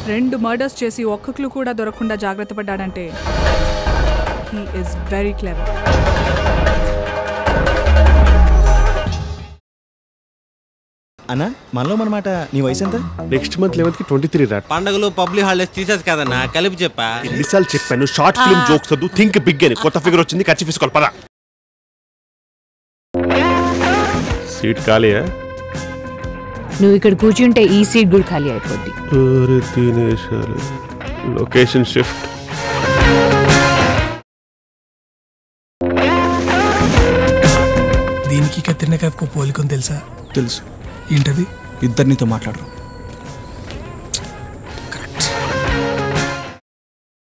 2 murders చేసి ఒక్క clue కూడా దొరకకుండా జాగ్రత్త పడ్డాడంటే హీ ఈస్ వెరీ క్లెవర్. అన్నా మనలో మనమాట నీ వయసు ఎంత? నెక్స్ట్ మంత్ 11th కి 23 రా. పండుగలు పబ్లిక్ హాలిడేస్ తీసేది కదన్నా, కలిపి చెప్పా. ఎన్నిసార్లు చెప్పాను షార్ట్ ఫిల్మ్ జోక్స్ వద్దు, థింక్ బిగ్ అని. కొత్త ఫిగర్ వచ్చింది, ఖర్చు తీసుకోవాలి పదా. సీట్ ఖాళీయా? నువ్వు ఇక్కడ కూర్చుంటే ఈ సీట్ కూడా ఖాళీ అయిపోద్ది. Location shift. దీనికి కత్రినా కైఫ్కు పోలికని తెలుసా? తెలుసు. ఏంటది? ఇద్దరు నీతో మాట్లాడరు.